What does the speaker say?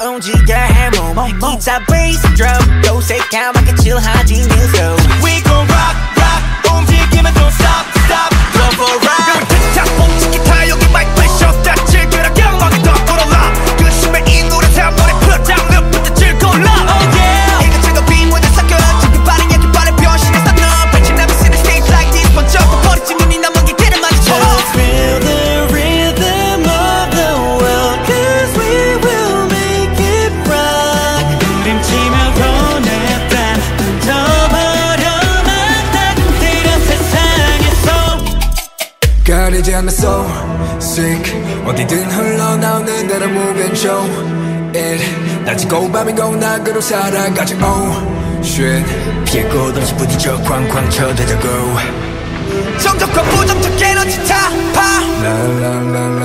움직여 해몸 기타 베이스 드럼 또 새까맣게 칠하진 new flow We gon' rock rock 움직이면 don't stop stop go for a ride 틱탁 뽕치 기타 여기 마이크 쉬었다 즐겨라 경험이 더 불어라 그 심해 이 노래 사물에 put down loop 부터 즐거울라 oh yeah 이것저것 빈무대 섞여 지금 빠른 얘기 빠른 변신했어 너 벤치 never seen a stage like this 번쩍 버리지 눈이 남은 게 길을 마주쳐 Just feel the rhythm of the world Cause we will make it rock 우린 치며 보냈다 던져버려만 따뜻한 세상에서 가리지 않는 soul sick 어디든 흘러나오는 대로 move and show it 낮이고 밤이고 낙으로 살아가지 oh shit 피해 꽃없이 부딪혀 쾅쾅 쳐대자고 정적과 부정적 에너지 타파 La la la la